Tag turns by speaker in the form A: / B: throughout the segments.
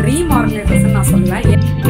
A: Dream organisation நான் சொல்லுவேன்.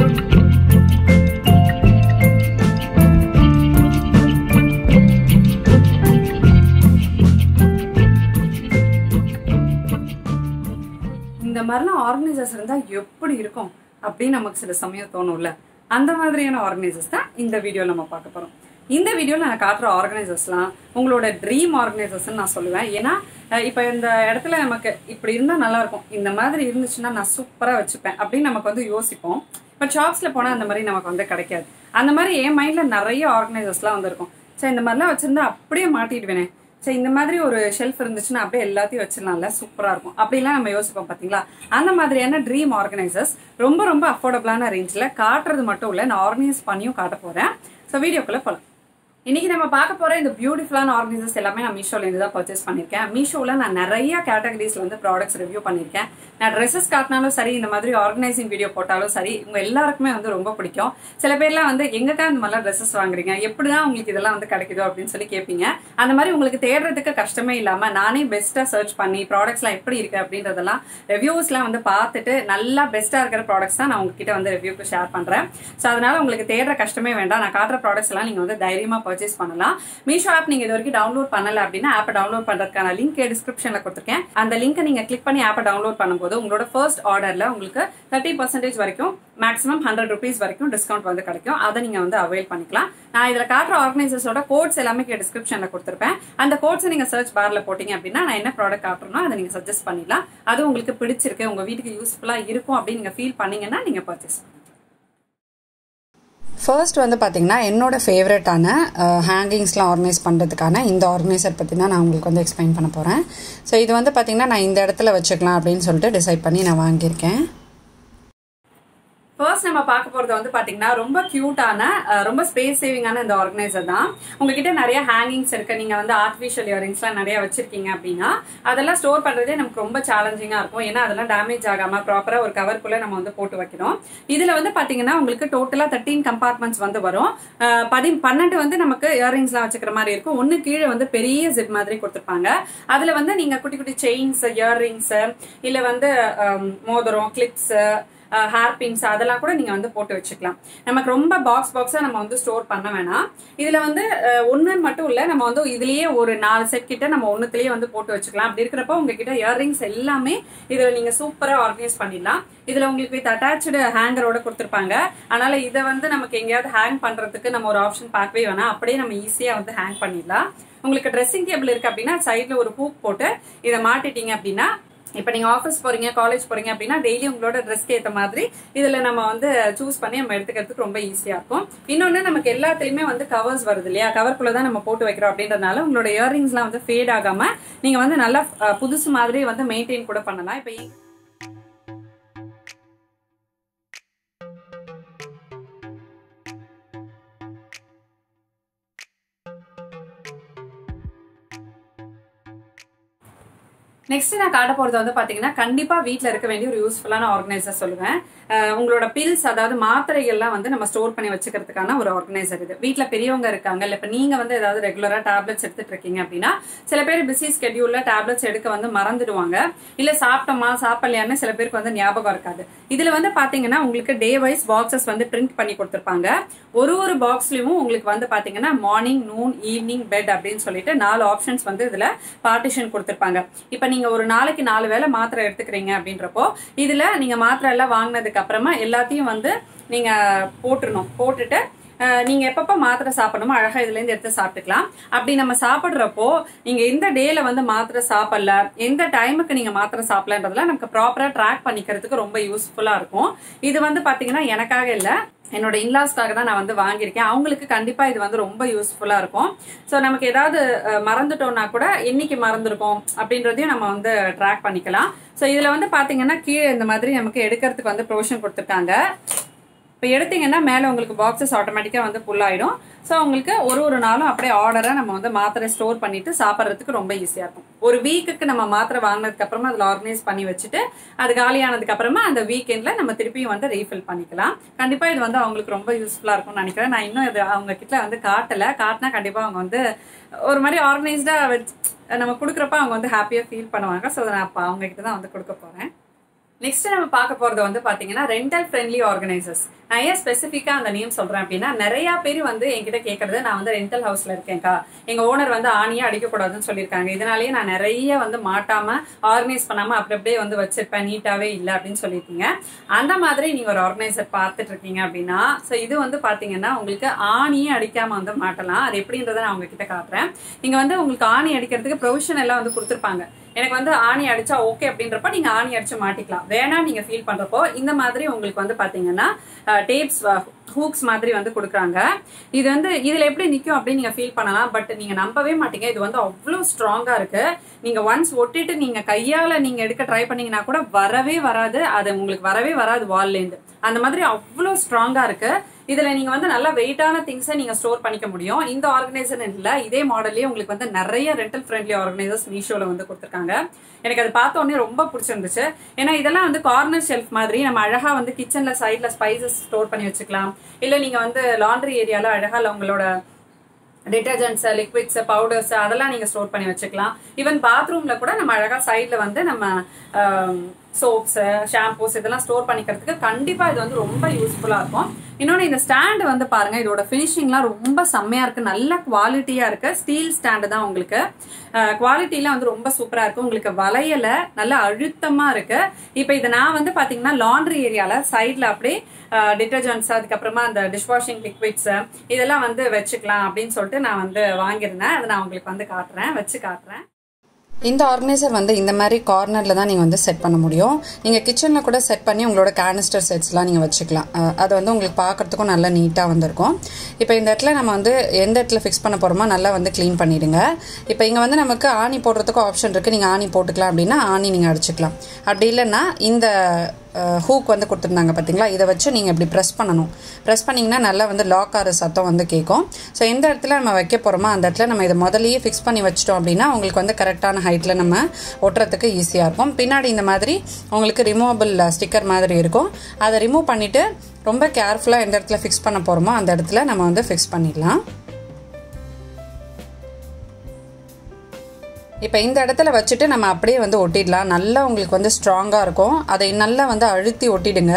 A: இந்த மாதிரிலாம் ஆர்கனைசர்ஸ் இருந்தால் எப்படி இருக்கும் அப்படின்னு நமக்கு சில சமயம் தோணும்ல. அந்த மாதிரியான ஆர்கனைசர்ஸ் தான் இந்த வீடியோவில் நம்ம பார்க்க போகிறோம். இந்த வீடியோவில் நான் காட்டுற ஆர்கனைசர்ஸ்லாம் உங்களோட ட்ரீம் ஆர்கனைசர்ஸ்ன்னு நான் சொல்லுவேன். ஏன்னா இப்போ இந்த இடத்துல நமக்கு இப்படி இருந்தால் நல்லாயிருக்கும், இந்த மாதிரி இருந்துச்சுன்னா நான் சூப்பராக வச்சுப்பேன் அப்படின்னு நமக்கு வந்து யோசிப்போம். பட் ஷாப்ஸில் போனால் அந்த மாதிரி நமக்கு வந்து கிடைக்காது. அந்த மாதிரி என் மைண்டில் நிறைய ஆர்கனைசர்ஸ்லாம் வந்துருக்கும். சரி, இந்த மாதிரிலாம் வச்சுருந்தா அப்படியே மாட்டிடுவேனே, சரி இந்த மாதிரி ஒரு ஷெல்ஃப் இருந்துச்சுன்னா அப்படியே எல்லாத்தையும் வச்சிடலாம்ல, சூப்பராக இருக்கும் அப்படிலாம் நம்ம யோசிப்போம் பார்த்தீங்களா. அந்த மாதிரியான ட்ரீம் ஆர்கனைசர்ஸ் ரொம்ப ரொம்ப அஃபோர்டபுளான ரேஞ்சில் காட்டுறது மட்டும் இல்லை, நான் ஆர்கனைஸ் பண்ணியும் காட்ட போகிறேன். ஸோ வீடியோக்குள்ளே போகலாம். இன்னைக்கு நம்ம பார்க்க போற இந்த பியூட்டிஃபுல்லான ஆர்கனைசர்ஸ் எல்லாமே நான் மீஷோல இருந்து தான் பர்ச்சேஸ் பண்ணிருக்கேன். மீஷோல நான் நிறைய கேட்டகரிஸ்ல வந்து ப்ராடக்ட்ஸ் ரிவ்யூ பண்ணிருக்கேன். நான் ட்ரெஸ்ஸஸ் காட்டினாலும் சரி, இந்த மாதிரி ஆர்கனைசிங் வீடியோ போட்டாலும் சரி, உங்க எல்லாருக்குமே வந்து ரொம்ப பிடிக்கும். சில பேர்லாம் வந்து எங்கக்கா இந்த மாதிரிலாம் ட்ரெஸ்ஸஸ் வாங்குறீங்க, எப்படிதான் உங்களுக்கு இதெல்லாம் வந்து கிடைக்குதோ அப்படின்னு சொல்லி கேட்பீங்க. அந்த மாதிரி உங்களுக்கு தேடுறதுக்கு கஷ்டமே இல்லாம நானே பெஸ்டா சர்ச் பண்ணி ப்ராடக்ட்ஸ்லாம் எப்படி இருக்கு அப்படின்றதெல்லாம் ரிவ்யூஸ்லாம் வந்து பார்த்துட்டு நல்லா பெஸ்டா இருக்கிற ப்ராடக்ட்ஸ் தான் நான் உங்ககிட்ட வந்து ரிவ்யூக்கு ஷேர் பண்றேன். ஸோ அதனால உங்களுக்கு தேடுற கஷ்டமே வேண்டாம். நான் காட்டுற ப்ராடக்ட்ஸ் எல்லாம் நீங்க வந்து தைரியமா பர்ச்சேஸ் பண்ணலாம். மீஷோ ஆப் நீங்க இது வரைக்கும் டவுன்லோட் பண்ணல அப்படின்னா ஆப்பை டவுன்லோட் பண்றதுக்கான லிங்க் டிஸ்கிரிப்ஷன்ல கொடுத்துருக்கேன். அந்த லிங்கை நீங்க கிளிக் பண்ணி ஆப்பை டவுன்லோட் பண்ணும்போது உங்களோட ஃபர்ஸ்ட் ஆர்டர்ல உங்களுக்கு 30% வரைக்கும், மேக்ஸிமம் 100 rupees வரைக்கும் டிஸ்கவுண்ட் வந்து கிடைக்கும். அதை நீங்க வந்து அவைல் பண்ணிக்கலாம். நான் இதுல காட்டுற ஆர்கனைசர்ஸோட கோட்ஸ் எல்லாமே டிஸ்கிரிப்ஷன்ல கொடுத்துருப்பேன். அந்த கோட்ஸ் நீங்க சர்ச் பார்ல போட்டீங்க அப்படின்னா நான் என்ன ப்ராடக்ட் காட்டுறேனோ அதை நீங்க சஜஸ்ட் பண்ணிடலாம். அது உங்களுக்கு பிடிச்சிருக்கு, உங்க வீட்டுக்கு யூஸ்ஃபுல்லா இருக்கும் அப்படின்னு நீங்க ஃபீல் பண்ணீங்கன்னா நீங்க பர்ச்சேஸ்.
B: ஃபர்ஸ்ட் வந்து பார்த்தீங்கன்னா என்னோட ஃபேவரட்டான ஹேங்கிங்ஸ்லாம் ஆர்கனைஸ் பண்ணுறதுக்கான இந்த ஆர்கனைசர் பற்றி தான் நான் உங்களுக்கு வந்து எக்ஸ்பிளைன் பண்ண போகிறேன். ஸோ இது வந்து பார்த்தீங்கன்னா நான் இந்த இடத்துல வச்சுக்கலாம் அப்படின்னு சொல்லிட்டு டிசைட் பண்ணி நான் வாங்கியிருக்கேன்.
A: ஃபர்ஸ்ட் நம்ம பார்க்க போறது வந்து பாத்தீங்கன்னா ரொம்ப கியூட்டான, ரொம்ப ஸ்பேஸ் சேவிங்கான இந்த ஆர்கனைசர் தான். உங்ககிட்ட நிறைய ஹேங்கிங்ஸ் இருக்கு, நீங்க வந்து ஆர்டிஃபிஷியல் இயரிங்ஸ்லாம் நிறைய வச்சிருக்கீங்க அப்படின்னா அதெல்லாம் ஸ்டோர் பண்றதே நமக்கு ரொம்ப சேலஞ்சிங்கா இருக்கும். ஏன்னா அதெல்லாம் டேமேஜ் ஆகாம ப்ராப்பரா ஒரு கவருக்குள்ள நம்ம வந்து போட்டு வைக்கணும். இதுல வந்து பாத்தீங்கன்னா உங்களுக்கு டோட்டலா 13 கம்பார்ட்மெண்ட்ஸ் வந்து வரும். 12 வந்து நமக்கு இயரிங்ஸ்லாம் வச்சுக்கிற மாதிரி இருக்கும். ஒன்னு கீழே வந்து பெரிய ஜிப் மாதிரி கொடுத்துருப்பாங்க. அதுல வந்து நீங்க குட்டி குட்டி செயின்ஸ், இயரிங்ஸ், இல்ல வந்து மோதிரம், கிளிப்ஸ், ஹேர் பின்ஸ் அதெல்லாம் கூட நீங்க வந்து போட்டு வச்சுக்கலாம். நமக்கு ரொம்ப பாக்ஸா நம்ம வந்து ஸ்டோர் பண்ண வேணாம். இதுல வந்து ஒன்னு மட்டும் இல்ல, நம்ம வந்து இதுலயே ஒரு 4 செட் கிட்ட நம்ம ஒண்ணுத்திலேயே வந்து போட்டு வச்சுக்கலாம். அப்படி இருக்கிறப்ப உங்ககிட்ட இயரிங்ஸ் எல்லாமே இதுல நீங்க சூப்பரா ஆர்கனைஸ் பண்ணிடலாம். இதுல உங்களுக்கு வித் அட்டாச்சு ஹேங்கரோட கொடுத்துருப்பாங்க. அதனால இதை வந்து நமக்கு எங்கேயாவது ஹேங் பண்றதுக்கு நம்ம ஒரு ஆப்ஷன் பார்க்கவே வேணாம், அப்படியே நம்ம ஈஸியா வந்து ஹேங் பண்ணிடலாம். உங்களுக்கு ட்ரெஸ்ஸிங் டேபிள் இருக்கு அப்படின்னா சைட்ல ஒரு ஹூக் போட்டு இதை மாட்டிட்டீங்க அப்படின்னா, இப்ப நீங்க ஆஃபீஸ் போறீங்க, காலேஜ் போறீங்க அப்படின்னா டெய்லி உங்களோட ட்ரெஸ்க்கு ஏற்ற மாதிரி இதுல நம்ம வந்து சூஸ் பண்ணி நம்ம எடுத்துக்கிறதுக்கு ரொம்ப ஈஸியா இருக்கும். இன்னொன்னு நமக்கு எல்லாத்துலயுமே வந்து கவர்ஸ் வருது இல்லையா, கவர்க்குள்ளதான் நம்ம போட்டு வைக்கிறோம் அப்படின்றதுனால உங்களோட இயரிங்ஸ் எல்லாம் வந்து ஃபேட் ஆகாம நீங்க வந்து நல்லா புதுசு மாதிரி வந்து மெயின்டைன் கூட பண்ணலாம். இப்ப நெக்ஸ்ட் நான் காட்ட போறது வந்து பாத்தீங்கன்னா கண்டிப்பா வீட்டுல இருக்க வேண்டிய ஒரு யூஸ்ஃபுல்லான ஆர்கனைசர் சொல்லுவேன். உங்களோட பில்ஸ், அதாவது மாத்திரைகள்லாம் வந்து நம்ம ஸ்டோர் பண்ணி வச்சுக்கிறதுக்கான ஒரு ஆர்கனைசர் இது. வீட்டுல பெரியவங்க இருக்காங்க, இல்ல இப்ப நீங்க வந்து ஏதாவது ரெகுலரா டேப்லெட்ஸ் எடுத்துட்டு இருக்கீங்க அப்படின்னா சில பேர் பிஸி ஸ்கெடியூல்ல டேப்லெட்ஸ் எடுக்க வந்து மறந்துடுவாங்க, இல்ல சாப்பிட்டோமா சாப்பிடலையான்னு சில பேருக்கு வந்து ஞாபகம் இருக்காது. இதுல வந்து பாத்தீங்கன்னா உங்களுக்கு டே வைஸ் பாக்ஸஸ் வந்து பிரிண்ட் பண்ணி கொடுத்துருப்பாங்க. ஒரு பாக்ஸ்லயும் உங்களுக்கு வந்து பாத்தீங்கன்னா மார்னிங், நூன், ஈவினிங், பெட் அப்படின்னு சொல்லிட்டு 4 ஆப்ஷன்ஸ் வந்து இதுல பார்ட்டிஷன் கொடுத்துருப்பாங்க. இப்ப நீங்க ஒரு நாளைக்கு 4 வேளை மாத்திரை எடுத்துக்கிறீங்க அப்படின்றப்போ இதுல நீங்க மாத்திரை எல்லாம் வாங்கினதுக்கு அப்புறமா எல்லாத்தையும் வந்து நீங்க போட்டுட்டு நீங்க எப்பப்ப மாத்திரை சாப்பிடணுமோ அழகா இதுல இருந்து எடுத்து சாப்பிட்டுக்கலாம். அப்படி நம்ம சாப்பிடுறப்போ நீங்க எந்த டேல வந்து மாத்திரை சாப்பிடல, எந்த டைமுக்கு நீங்க மாத்திரை சாப்பிடலன்றதுல நமக்கு ப்ராப்பரா ட்ராக் பண்ணிக்கிறதுக்கு ரொம்ப யூஸ்ஃபுல்லா இருக்கும். இது வந்து பாத்தீங்கன்னா எனக்காக இல்ல, என்னோட இன்லாஸ்க்காக தான் நான் வந்து வாங்கியிருக்கேன். அவங்களுக்கு கண்டிப்பா இது வந்து ரொம்ப யூஸ்ஃபுல்லா இருக்கும். ஸோ நமக்கு ஏதாவது மறந்துட்டோம்னா கூட என்னைக்கு மறந்துருக்கோம் அப்படின்றதையும் நம்ம வந்து ட்ராக் பண்ணிக்கலாம். ஸோ இதுல வந்து பாத்தீங்கன்னா கீழே இந்த மாதிரி நமக்கு எடுக்கிறதுக்கு வந்து ப்ரொவிஷன் கொடுத்துருக்காங்க. இப்போ எடுத்தீங்கன்னா மேலே உங்களுக்கு பாக்ஸஸ் ஆட்டோமேட்டிக்காக வந்து ஃபுல் ஆகிடும். ஸோ உங்களுக்கு ஒரு நாளும் அப்படியே ஆர்டரை நம்ம வந்து மாத்திரை ஸ்டோர் பண்ணிட்டு சாப்பிட்றதுக்கு ரொம்ப ஈஸியாக இருக்கும். ஒரு வீக்குக்கு நம்ம மாத்திரை வாங்கினதுக்கு அப்புறமா அதில் ஆர்கனைஸ் பண்ணி வச்சுட்டு அது காலியானதுக்கு அப்புறமா அந்த வீக்கெண்டில் நம்ம திருப்பியும் வந்து ரீஃபில் பண்ணிக்கலாம். கண்டிப்பாக இது வந்து அவங்களுக்கு ரொம்ப யூஸ்ஃபுல்லாக இருக்கும்னு நினைக்கிறேன். நான் இன்னும் இது அவங்க கிட்ட வந்து காட்டினா கண்டிப்பாக அவங்க வந்து ஒரு மாதிரி ஆர்கனைஸ்டாக வச்சு நம்ம கொடுக்குறப்ப அவங்க வந்து ஹாப்பியாக ஃபீல் பண்ணுவாங்க. ஸோ நான் அப்போ அவங்க கிட்ட தான் வந்து கொடுக்க போகிறேன். நெக்ஸ்ட் நம்ம பார்க்க போறது வந்து பாத்தீங்கன்னா ரெண்டல் ஃப்ரெண்ட்லி ஆர்கனைசர்ஸ். நான் ஏன் ஸ்பெசிஃபிக்கா அந்த நேம் சொல்றேன் அப்படின்னா, நிறைய பேர் வந்து என்கிட்ட கேட்கறது, நான் வந்து ரெண்டல் ஹவுஸ்ல இருக்கேன்க்கா, எங்க ஓனர் வந்து ஆணியா அடிக்கக்கூடாதுன்னு சொல்லியிருக்காங்க, இதனாலேயே நான் நிறைய வந்து மாட்டாம ஆர்கனைஸ் பண்ணாம அப்படி அப்படியே வந்து வச்சிருப்பேன், நீட்டாவே இல்லை அப்படின்னு சொல்லியிருக்கீங்க. அந்த மாதிரி நீங்க ஒரு ஆர்கனைசர் பார்த்துட்டு இருக்கீங்க அப்படின்னா, ஸோ இது வந்து பாத்தீங்கன்னா உங்களுக்கு ஆணியே அடிக்காம வந்து மாட்டலாம். அது எப்படின்றத நான் உங்ககிட்ட காட்டுறேன். நீங்க வந்து உங்களுக்கு ஆணி அடிக்கிறதுக்கு ப்ரொவிஷன் எல்லாம் வந்து கொடுத்துருப்பாங்க. எனக்கு வந்து ஆணி அடிச்சா ஓகே அப்படின்றப்ப நீங்க ஆணி அடிச்சு மாட்டிக்கலாம். வேணா நீங்க ஃபீல் பண்றப்போ இந்த மாதிரி உங்களுக்கு வந்து பாத்தீங்கன்னா டேப்ஸ் ஹூக்ஸ் மாதிரி வந்து கொடுக்குறாங்க. இது வந்து இதுல எப்படி நிக்கும் அப்படின்னு நீங்க ஃபீல் பண்ணலாம். பட் நீங்க நம்பவே மாட்டீங்க, இது வந்து அவ்வளவு ஸ்ட்ராங்கா இருக்கு. நீங்க ஒன்ஸ் ஒட்டிட்டு நீங்க கையால நீங்க எடுக்க ட்ரை பண்ணீங்கன்னா கூட வரவே வராது, அது உங்களுக்கு வரவே வராது வால்ல இருந்து. அந்த மாதிரி அவ்வளவு ஸ்ட்ராங்கா இருக்கு. இதுல நீங்க வந்து நல்ல வெயிட்டான திங்ஸை நீங்க ஸ்டோர் பண்ணிக்க முடியும். இந்த ஆர்கனைசர் இல்ல, இதே மாடல்லயே உங்களுக்கு வந்து நிறைய ரெண்டல் ஃப்ரெண்ட்லி ஆர்கனைசர்ஸ் மீஷோல வந்து கொடுத்துருக்காங்க. எனக்கு அது பார்த்த உடனே ரொம்ப பிடிச்சிருந்துச்சு. ஏன்னா இதெல்லாம் வந்து கார்னர் ஷெல்ஃப் மாதிரி நம்ம அழகா வந்து கிச்சன்ல சைட்ல ஸ்பைசஸ் ஸ்டோர் பண்ணி வச்சுக்கலாம். இல்ல நீங்க வந்து லாண்ட்ரி ஏரியால அழகா உங்களோட டிட்டர்ஜென்ட்ஸ், லிக்விட்ஸ், பவுடர்ஸ் அதெல்லாம் நீங்க ஸ்டோர் பண்ணி வச்சுக்கலாம். ஈவன் பாத்ரூம்ல கூட நம்ம அழகா சைட்ல வந்து நம்ம சோப்ஸ், ஷாம்பூஸ் இதெல்லாம் ஸ்டோர் பண்ணிக்கிறதுக்கு கண்டிப்பா இது வந்து ரொம்ப யூஸ்ஃபுல்லா இருக்கும். இன்னொன்னு இந்த ஸ்டாண்ட் வந்து பாருங்க, இதோட பினிஷிங்லாம் ரொம்ப செம்மையா இருக்கு, நல்ல குவாலிட்டியா இருக்கு. ஸ்டீல் ஸ்டாண்டு தான் உங்களுக்கு, குவாலிட்டிலாம் வந்து ரொம்ப சூப்பரா இருக்கு. உங்களுக்கு வளையல நல்ல அழுத்தமா இருக்கு. இப்ப இதை நான் வந்து பாத்தீங்கன்னா லாண்ட்ரி ஏரியால சைட்ல அப்படியே டிட்டர்ஜென்ட்ஸ், அதுக்கப்புறமா அந்த டிஷ்வாஷிங் லிக்விட்ஸ் இதெல்லாம் வந்து வச்சுக்கலாம் அப்படின்னு சொல்லிட்டு நான் வந்து வாங்கியிருந்தேன். அதை நான் உங்களுக்கு வந்து காட்டுறேன், வச்சு காட்டுறேன்.
B: இந்த ஆர்கனைசர் வந்து இந்த மாதிரி கார்னரில் தான் நீங்கள் வந்து செட் பண்ண முடியும். நீங்கள் கிச்சனில் கூட செட் பண்ணி உங்களோட கேனிஸ்டர் செட்ஸ்லாம் நீங்கள் வச்சுக்கலாம். அது வந்து உங்களுக்கு பார்க்குறதுக்கும் நல்லா நீட்டாக வந்திருக்கும். இப்போ இந்த இடத்துல நம்ம வந்து எந்த இடத்துல ஃபிக்ஸ் பண்ண போகிறோமோ நல்லா வந்து க்ளீன் பண்ணிவிடுங்க. இப்போ இங்கே வந்து நமக்கு ஆணி போடுறதுக்கும் ஆப்ஷன் இருக்குது. நீங்கள் ஆணி போட்டுக்கலாம் அப்படின்னா ஆணி நீங்கள் அடிச்சுக்கலாம். அப்படி இல்லைன்னா இந்த ஹூக் வந்து கொடுத்துருந்தாங்க பார்த்தீங்களா, இதை வச்சு நீங்கள் இப்படி ப்ரெஸ் பண்ணணும். ப்ரெஸ் பண்ணிங்கன்னா நல்லா வந்து லாக் ஆகிற சத்தம் வந்து கேட்கும். ஸோ எந்த இடத்துல நம்ம வைக்க போகிறோமோ அந்த இடத்துல நம்ம இதை முதலையே ஃபிக்ஸ் பண்ணி வச்சிட்டோம் அப்படின்னா உங்களுக்கு வந்து கரெக்டான ஹைட்டில் நம்ம ஒட்டுறதுக்கு ஈஸியாக இருக்கும். பின்னாடி இந்த மாதிரி உங்களுக்கு ரிமூவபிள் ஸ்டிக்கர் மாதிரி இருக்கும். அதை ரிமூவ் பண்ணிவிட்டு ரொம்ப கேர்ஃபுல்லாக எந்த இடத்துல ஃபிக்ஸ் பண்ண போகிறோமோ அந்த இடத்துல நம்ம வந்து ஃபிக்ஸ் பண்ணிடலாம். இப்போ இந்த இடத்துல வச்சுட்டு நம்ம அப்படியே வந்து ஒட்டிடலாம். நல்லா உங்களுக்கு வந்து ஸ்ட்ராங்காக இருக்கும். அதை நல்லா வந்து அழுத்தி ஒட்டிடுங்க.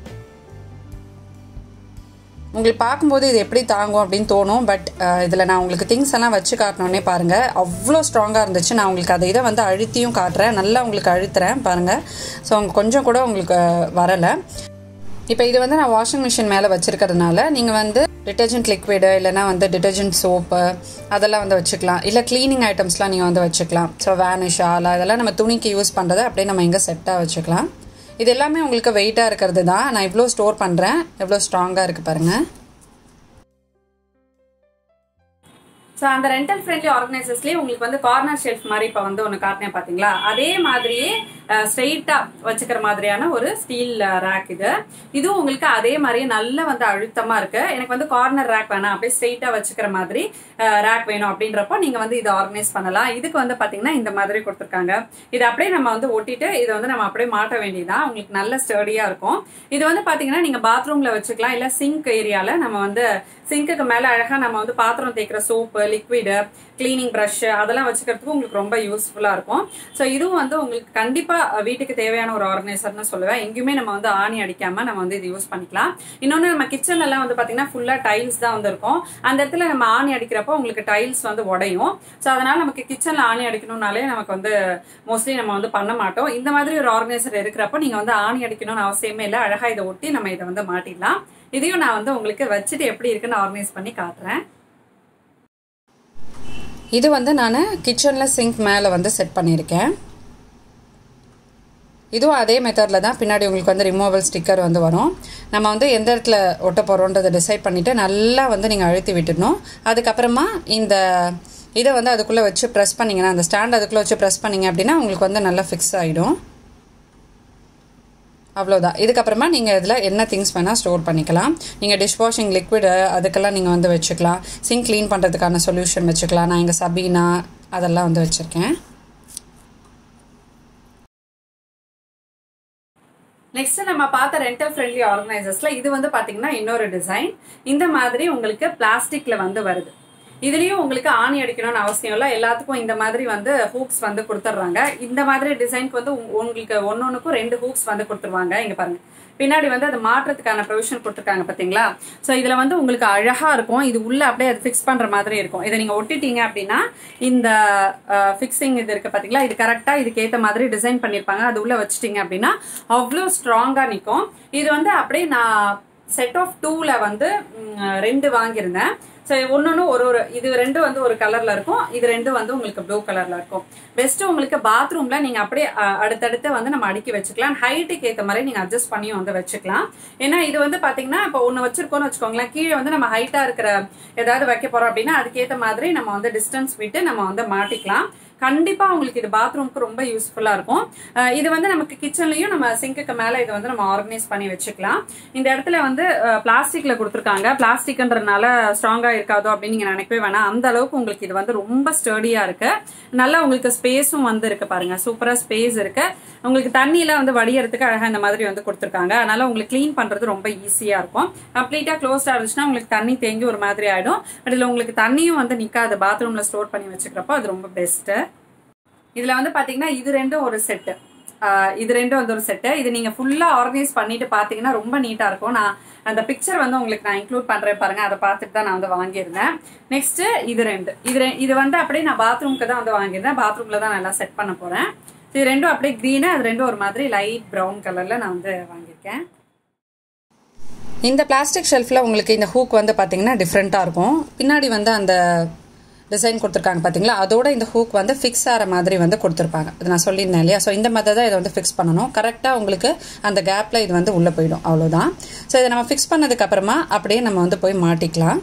B: உங்களுக்கு பார்க்கும்போது இது எப்படி தாங்கும் அப்படின்னு தோணும். பட் இதில் நான் உங்களுக்கு திங்ஸ் எல்லாம் வச்சு காட்டினோடனே பாருங்கள் அவ்வளோ ஸ்ட்ராங்காக இருந்துச்சு. நான் உங்களுக்கு அதை இதை வந்து அழுத்தியும் காட்டுறேன், நல்லா உங்களுக்கு அழுத்துறேன் பாருங்கள். ஸோ அவங்க கொஞ்சம் கூட உங்களுக்கு வரலை. இப்போ இது வந்து நான் வாஷிங் மிஷின் மேலே வச்சுருக்கிறதுனால நீங்கள் வந்து டிட்டர்ஜென்ட் லிக்விடு இல்லைனா வந்து டிட்டர்ஜென்ட் சோப்பு அதெல்லாம் வந்து வச்சுக்கலாம். இல்லை க்ளீனிங் ஐட்டம்ஸ்லாம் நீங்கள் வந்து வச்சுக்கலாம். ஸோ வேனிஷ், ஆலா இதெல்லாம் நம்ம துணிக்கு யூஸ் பண்ணுறதை அப்படியே நம்ம எங்கே செட்டாக வச்சுக்கலாம். இது எல்லாமே உங்களுக்கு வெயிட்டாக இருக்கிறது தான். நான் இவ்வளோ ஸ்டோர் பண்ணுறேன், எவ்வளோ ஸ்ட்ராங்காக இருக்குது பாருங்கள்.
A: ஸோ அந்த ரெண்டல் ஃப்ரெண்ட்லி ஆர்கனைசர்ஸ்லேயே உங்களுக்கு வந்து கார்னர் ஷெல்ஃப் மாதிரி இப்போ வந்து ஒன்று காட்டினேன் பார்த்தீங்களா, அதே மாதிரியே ஸ்ட்ரெயிட்டா வச்சுக்கிற மாதிரியான ஒரு ஸ்டீல் ரேக் இது. இதுவும் உங்களுக்கு அதே மாதிரியே நல்லா வந்து அழுத்தமா இருக்கு. எனக்கு வந்து கார்னர் ரேக் வேணாம், அப்படியே ஸ்ட்ரெயிட்டா வச்சுக்கிற மாதிரி ரேக் வேணும் அப்படின்றப்போ நீங்க வந்து இதை ஆர்கனைஸ் பண்ணலாம். இதுக்கு வந்து பாத்தீங்கன்னா இந்த மாதிரி கொடுத்துருக்காங்க. இது அப்படியே நம்ம வந்து ஒட்டிட்டு இதை வந்து நம்ம அப்படியே மாட்ட வேண்டியதான். உங்களுக்கு நல்ல ஸ்டர்டியா இருக்கும். இது வந்து பாத்தீங்கன்னா நீங்க பாத்ரூம்ல வச்சுக்கலாம், இல்ல சிங்க் ஏரியால நம்ம வந்து சிங்க்குக்கு மேல அழகா நம்ம வந்து பாத்திரம் தேய்க்கிற சோப்பு, லிக்விடு, கிளீனிங் ப்ரஷ் அதெல்லாம் வச்சுக்கிறதுக்கு உங்களுக்கு ரொம்ப யூஸ்ஃபுல்லா இருக்கும். ஸோ இதுவும் வந்து உங்களுக்கு கண்டிப்பா வீட்டுக்கு தேவையான ஒரு ஆர்கனைசர்னு சொல்லுவேன். எங்கேயுமே நம்ம வந்து ஆணி அடிக்காம நம்ம வந்து இது யூஸ் பண்ணிக்கலாம். இன்னொன்னு நம்ம கிச்சன்ல எல்லாம் வந்து பாத்தீங்கன்னா ஃபுல்லா டைல்ஸ் தான் வந்து இருக்கும். அந்த இடத்துல நம்ம ஆணி அடிக்கிறப்போ உங்களுக்கு டைல்ஸ் வந்து உடையும். ஸோ அதனால நமக்கு கிச்சன்ல ஆணி அடிக்கணும்னாலே நமக்கு வந்து மோஸ்ட்லி நம்ம வந்து பண்ண மாட்டோம். இந்த மாதிரி ஒரு ஆர்கனைசர் இருக்கிறப்போ நீங்க வந்து ஆணி அடிக்கணும்னு அவசியமே இல்லை. அழகா இதை ஒட்டி நம்ம இதை வந்து மாட்டிடலாம். இதையும் நான் வந்து உங்களுக்கு வச்சுட்டு எப்படி இருக்குன்னு ஆர்கனைஸ் பண்ணி காட்டுறேன்.
B: இது வந்து நான் கிச்சனில் சிங்க் மேலே வந்து செட் பண்ணியிருக்கேன். இதுவும் அதே மெத்தடில் தான். பின்னாடி உங்களுக்கு வந்து ரிமூவபிள் ஸ்டிக்கர் வந்து வரும். நம்ம வந்து எந்த இடத்துல ஒட்ட போகிறோன்றதை டிசைட் பண்ணிவிட்டு நல்லா வந்து நீங்கள் அழுத்தி விட்டுடணும். அதுக்கப்புறமா இந்த இதை வந்து அதுக்குள்ளே வச்சு ப்ரெஸ் பண்ணிங்கன்னா, அந்த ஸ்டாண்ட் அதுக்குள்ளே வச்சு ப்ரெஸ் பண்ணிங்க அப்படின்னா உங்களுக்கு வந்து நல்லா ஃபிக்ஸ் ஆகிடும். அவ்வளோதான். இதுக்கப்புறமா நீங்கள் இதில் என்ன திங்ஸ் வேணால் ஸ்டோர் பண்ணிக்கலாம். நீங்கள் டிஷ்வாஷிங் லிக்விடு அதுக்கெல்லாம் நீங்கள் வந்து வச்சுக்கலாம். சிங்க் க்ளீன் பண்ணுறதுக்கான சொல்யூஷன் வச்சுக்கலாம். நான் இங்கே சபீனா அதெல்லாம் வந்து வச்சுருக்கேன்.
A: நெக்ஸ்ட் நம்ம பார்த்த ரெண்டல் ஃப்ரெண்ட்லி ஆர்கனைசர்ஸ்ல இது வந்து பாத்தீங்கன்னா இன்னொரு டிசைன். இந்த மாதிரி உங்களுக்கு பிளாஸ்டிக்ல வந்து வருது. இதுலயும் உங்களுக்கு ஆணி அடிக்கணும்னு அவசியம் இல்லை, எல்லாத்துக்கும் இந்த மாதிரி வந்து ஹூக்ஸ் வந்து கொடுத்துட்றாங்க. இந்த மாதிரி டிசைனுக்கு வந்து உங்களுக்கு ஒன்னொன்னுக்கும் 2 ஹூக்ஸ் வந்து கொடுத்துருவாங்க. இங்க பாருங்க, பின்னாடி வந்து அது மாற்றத்துக்கான ப்ரொவிஷன் கொடுத்துருக்காங்க பாத்தீங்களா. ஸோ இதுல வந்து உங்களுக்கு அழகா இருக்கும், இது உள்ள அப்படியே அது ஃபிக்ஸ் பண்ற மாதிரி இருக்கும். இதை நீங்க ஒட்டிட்டீங்க அப்படின்னா இந்த ஃபிக்ஸிங் இது இருக்கு பாத்தீங்களா, இது கரெக்டா இதுக்கு ஏத்த மாதிரி டிசைன் பண்ணிருப்பாங்க. அது உள்ள வச்சுட்டீங்க அப்படின்னா அவ்வளோ ஸ்ட்ராங்கா நிற்கும். இது வந்து அப்படியே நான் செட் ஆஃப் 2ல வந்து 2 வாங்கியிருந்தேன். ஸோ ஒன்னொன்னு ஒரு இது 2 வந்து ஒரு கலர்ல இருக்கும், இது 2 வந்து உங்களுக்கு ப்ளூ கலர்ல இருக்கும். பெஸ்ட் உங்களுக்கு பாத்ரூம்ல நீங்க அப்படியே அடுத்தடுத்து வந்து நம்ம அடுக்கி வச்சுக்கலாம். ஹைட்டுக்கு ஏற்ற மாதிரி நீங்க அட்ஜஸ்ட் பண்ணியும் வந்து வச்சுக்கலாம். ஏன்னா இது வந்து பாத்தீங்கன்னா இப்போ ஒன்னு வச்சிருக்கோம்னு வச்சுக்கோங்களேன், கீழே வந்து நம்ம ஹைட்டா இருக்கிற ஏதாவது வைக்க போறோம் அப்படின்னா அதுக்கேற்ற மாதிரி நம்ம வந்து டிஸ்டன்ஸ் விட்டு நம்ம வந்து மாட்டிக்கலாம். கண்டிப்பா உங்களுக்கு இது பாத்ரூம்க்கு ரொம்ப யூஸ்ஃபுல்லா இருக்கும். இது வந்து நமக்கு கிச்சன்லயும் நம்ம சிங்குக்கு மேல இதை வந்து நம்ம ஆர்கனைஸ் பண்ணி வச்சுக்கலாம். இந்த இடத்துல வந்து பிளாஸ்டிக்ல கொடுத்துருக்காங்க. பிளாஸ்டிக்ன்றதுனால ஸ்ட்ராங்கா இருக்காதோ அப்படின்னு நீங்க நினைக்கவே வேணாம். அந்த அளவுக்கு உங்களுக்கு இது வந்து ரொம்ப ஸ்டர்டியா இருக்கு. நல்லா உங்களுக்கு ஸ்பேஸும் வந்து இருக்கு பாருங்க, சூப்பரா ஸ்பேஸ் இருக்கு. உங்களுக்கு தண்ணியில வந்து வடியறதுக்கு அழகா இந்த மாதிரி வந்து கொடுத்துருக்காங்க. அதனால உங்களுக்கு கிளீன் பண்றது ரொம்ப ஈஸியா இருக்கும். கம்ப்ளீட்டா க்ளோஸ்டா இருந்துச்சுன்னா உங்களுக்கு தண்ணி தேங்கி ஒரு மாதிரி ஆயிடும். பட் இதுல உங்களுக்கு தண்ணியும் வந்து நிக்காது, பாத்ரூம்ல ஸ்டோர் பண்ணி வச்சுக்கிறப்போ அது ரொம்ப பெஸ்ட். இதுல வந்து பாத்தீங்கன்னா இது 2 ஒரு செட்டு, இது 2 வந்து ஒரு செட்டு. இது நீங்க ஃபுல்லா ஆர்கனைஸ் பண்ணிட்டு பாத்தீங்கன்னா ரொம்ப நீட்டா இருக்கும். நான் அந்த பிக்சர் வந்து உங்களுக்கு நான் இன்க்ளூட் பண்றேன் பாருங்க, அதை பார்த்துட்டு தான் நான் வந்து வாங்கியிருந்தேன். நெக்ஸ்ட் இது 2 இது வந்து அப்படியே நான் பாத்ரூம்க்கு தான் வந்து வாங்கியிருந்தேன். பாத்ரூம்ல தான் நல்லா செட் பண்ண போறேன். இது 2 அப்படியே கிரீனு, அது 2 ஒரு மாதிரி லைட் ப்ரௌன் கலர்ல நான் வந்து வாங்கியிருக்கேன்.
B: இந்த பிளாஸ்டிக் ஷெல்ஃபில் உங்களுக்கு இந்த ஹூக் வந்து பார்த்தீங்கன்னா டிஃப்ரெண்ட்டாக இருக்கும். பின்னாடி வந்து அந்த டிசைன் கொடுத்துருக்காங்க பார்த்தீங்களா, அதோட இந்த ஹூக் வந்து ஃபிக்ஸ் ஆகிற மாதிரி வந்து கொடுத்துருப்பாங்க. அது நான் சொல்லியிருந்தேன் இல்லையா. ஸோ இந்த மாதிரி தான் இதை வந்து ஃபிக்ஸ் பண்ணணும். கரெக்டாக உங்களுக்கு அந்த கேப்பில் இது வந்து உள்ளே போயிடும், அவ்வளோதான். ஸோ இதை நம்ம ஃபிக்ஸ் பண்ணதுக்கப்புறமா அப்படியே நம்ம வந்து போய் மாட்டிக்கலாம்.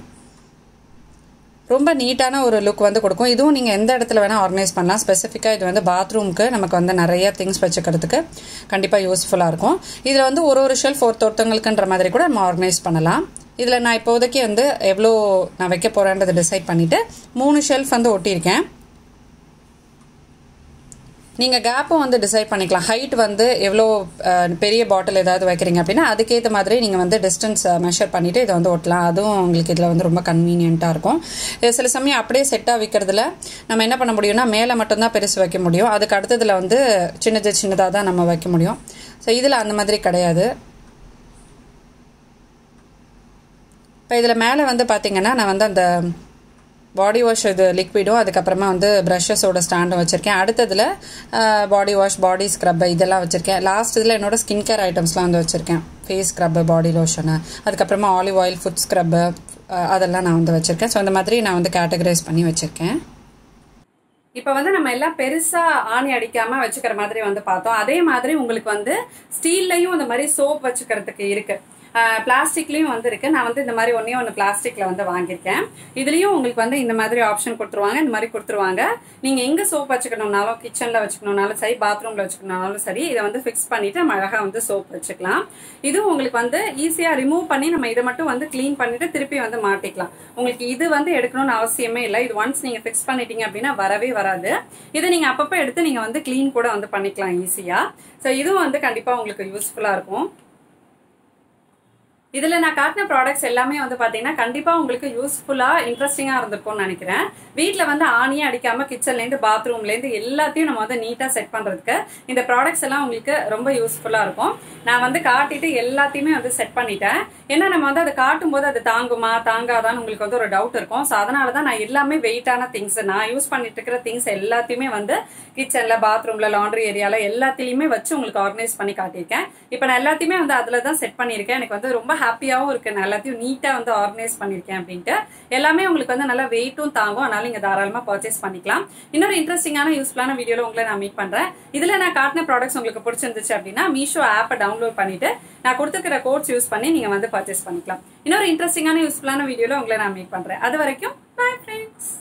B: ரொம்ப நீட்டான ஒரு லுக் வந்து கொடுக்கும். இதுவும் நீங்கள் எந்த இடத்துல வேணால் ஆர்கனைஸ் பண்ணலாம். ஸ்பெசிஃபிக்காக இது வந்து பாத்ரூம்க்கு நமக்கு வந்து நிறைய திங்ஸ் வச்சுக்கிறதுக்கு கண்டிப்பாக யூஸ்ஃபுல்லாக இருக்கும். இதில் வந்து ஒரு ஷெல்ஃப் ஒருத்தவங்களுக்குன்ற மாதிரி கூட நம்ம ஆர்கனைஸ் பண்ணலாம். இதில் நான் இப்போதைக்கு வந்து எவ்வளோ நான் வைக்க போகிறேன்றதை டிசைட் பண்ணிவிட்டு 3 ஷெல்ஃப் வந்து ஒட்டியிருக்கேன். நீங்கள் கேப்பும் வந்து டிசைட் பண்ணிக்கலாம். ஹைட் வந்து எவ்வளோ பெரிய பாட்டில் ஏதாவது வைக்கிறீங்க அப்படின்னா அதுக்கேற்ற மாதிரி நீங்கள் வந்து டிஸ்டன்ஸ் மெஷர் பண்ணிவிட்டு இதை வந்து ஒட்டலாம். அதுவும் உங்களுக்கு இதில் வந்து ரொம்ப கன்வீனியண்ட்டாக இருக்கும். சில சமயம் அப்படியே செட்டாக வைக்கிறதுல நம்ம என்ன பண்ண முடியும்னா மேலே மட்டும்தான் பெருசு வைக்க முடியும், அதுக்கு அடுத்ததில் வந்து சின்னதாக தான் நம்ம வைக்க முடியும். ஸோ இதில் அந்த மாதிரி கிடையாது. இப்போ இதில் மேலே வந்து பார்த்தீங்கன்னா நான் வந்து அந்த பாடி வாஷ் இது லிக்விடும் அதுக்கப்புறமா வந்து ப்ரஷஸோட ஸ்டாண்டும் வச்சுருக்கேன். அடுத்ததில் பாடி வாஷ், பாடி ஸ்க்ரப்பு இதெல்லாம் வச்சுருக்கேன். லாஸ்ட் இதில் என்னோட ஸ்கின் கேர் ஐட்டம்ஸ்லாம் வந்து வச்சுருக்கேன். ஃபேஸ் ஸ்க்ரப்பு, பாடி லோஷனு, அதுக்கப்புறமா ஆலிவ் ஆயில், ஃபுட் ஸ்க்ரப்பு அதெல்லாம் நான் வந்து வச்சுருக்கேன். ஸோ இந்த மாதிரி நான் வந்து கேட்டகரைஸ் பண்ணி வச்சுருக்கேன்.
A: இப்போ வந்து நம்ம எல்லாம் பெருசா ஆணி அடிக்காம வச்சுக்கிற மாதிரி வந்து பார்த்தோம். அதே மாதிரி உங்களுக்கு வந்து ஸ்டீல்லையும் இந்த மாதிரி சோப் வச்சுக்கிறதுக்கு இருக்கு, பிளாஸ்டிக்லயும் வந்து இருக்கு. நான் வந்து இந்த மாதிரி ஒன்னு பிளாஸ்டிக்ல வந்து வாங்கியிருக்கேன். இதுலயும் உங்களுக்கு வந்து இந்த மாதிரி ஆப்ஷன் கொடுத்துருவாங்க, இந்த மாதிரி கொடுத்துருவாங்க. நீங்க எங்க சோப் வச்சுக்கணும்னாலும், கிச்சன்ல வச்சுக்கணும்னாலும் சரி, பாத்ரூம்ல வச்சுக்கணும்னாலும் சரி, இதை வந்து ஃபிக்ஸ் பண்ணிட்டு நம்ம அழகா வந்து சோப் வச்சுக்கலாம். இதுவும் உங்களுக்கு வந்து ஈஸியா ரிமூவ் பண்ணி நம்ம இதை மட்டும் வந்து கிளீன் பண்ணிட்டு திருப்பி வந்து மாட்டிக்கலாம். உங்களுக்கு இது வந்து எடுக்கணும்னு அவசியமே இல்லை. இது ஒன்ஸ் நீங்க ஃபிக்ஸ் பண்ணிட்டீங்க அப்படின்னா வரவே வராது. இதை நீங்க அப்பப்போ எடுத்து நீங்க வந்து கிளீன் கூட வந்து பண்ணிக்கலாம் ஈஸியா. ஸோ இதுவும் வந்து கண்டிப்பா உங்களுக்கு யூஸ்ஃபுல்லா இருக்கும். இதுல நான் காட்டின ப்ராடக்ட்ஸ் எல்லாமே வந்து பாத்தீங்கன்னா கண்டிப்பா உங்களுக்கு யூஸ்ஃபுல்லா இன்ட்ரெஸ்டிங்கா இருந்திருக்கும்னு நினைக்கிறேன். வீட்டுல வந்து ஆணியே அடிக்காம கிச்சன்ல இருந்து பாத்ரூம்ல இருந்து எல்லாத்தையும் நம்ம வந்து நீட்டா செட் பண்றதுக்கு இந்த ப்ராடக்ட்ஸ் எல்லாம் உங்களுக்கு ரொம்ப யூஸ்ஃபுல்லா இருக்கும். நான் வந்து காட்டிட்டு எல்லாத்தையுமே வந்து செட் பண்ணிட்டேன். ஏன்னா நம்ம வந்து அதை காட்டும் போது அது தாங்குமா தாங்காதான்னு உங்களுக்கு வந்து ஒரு டவுட் இருக்கும். ஸோ அதனாலதான் நான் எல்லாமே வெயிட்டான திங்ஸ், நான் யூஸ் பண்ணிட்டு இருக்கிற திங்ஸ் எல்லாத்தையுமே வந்து கிச்சன்ல, பாத்ரூம்ல, லாண்ட்ரி ஏரியால எல்லாத்திலயுமே வச்சு உங்களுக்கு ஆர்கனைஸ் பண்ணி காட்டியிருக்கேன். இப்ப நான் எல்லாத்தையுமே வந்து அதுலதான் செட் பண்ணிருக்கேன். எனக்கு வந்து ரொம்ப ஹாப்பியாவும் இருக்கு, நான் எல்லாத்தையும் நீட்டா வந்து ஆர்கனைஸ் பண்ணிருக்கேன் அப்படின்ட்டு. எல்லாமே உங்களுக்கு வந்து நல்லா வெயிட்டும் தாங்கும், அதனால நீங்க தாராளமா பர்ச்சேஸ் பண்ணிக்கலாம். இன்னொரு இன்ட்ரெஸ்டிங்கான யூஸ்ஃபுல்லான வீடியோல உங்களை நான் மீட் பண்றேன். இதுல நான் காட்டின ப்ராடக்ட்ஸ் உங்களுக்கு பிடிச்சிருந்துச்சு அப்படின்னா மீஷோ ஆப்பை டவுன்லோட் பண்ணிட்டு நான் கொடுத்துக்கிற கோட்ஸ் யூஸ் பண்ணி நீங்க வந்து பர்ச்சேஸ் பண்ணிக்கலாம். இன்னொரு இன்ட்ரெஸ்டிங்கான யூஸ்ஃபுல்லான வீடியோல உங்களை நான் மீட் பண்றேன். அது வரைக்கும் பை ஃப்ரெண்ட்ஸ்.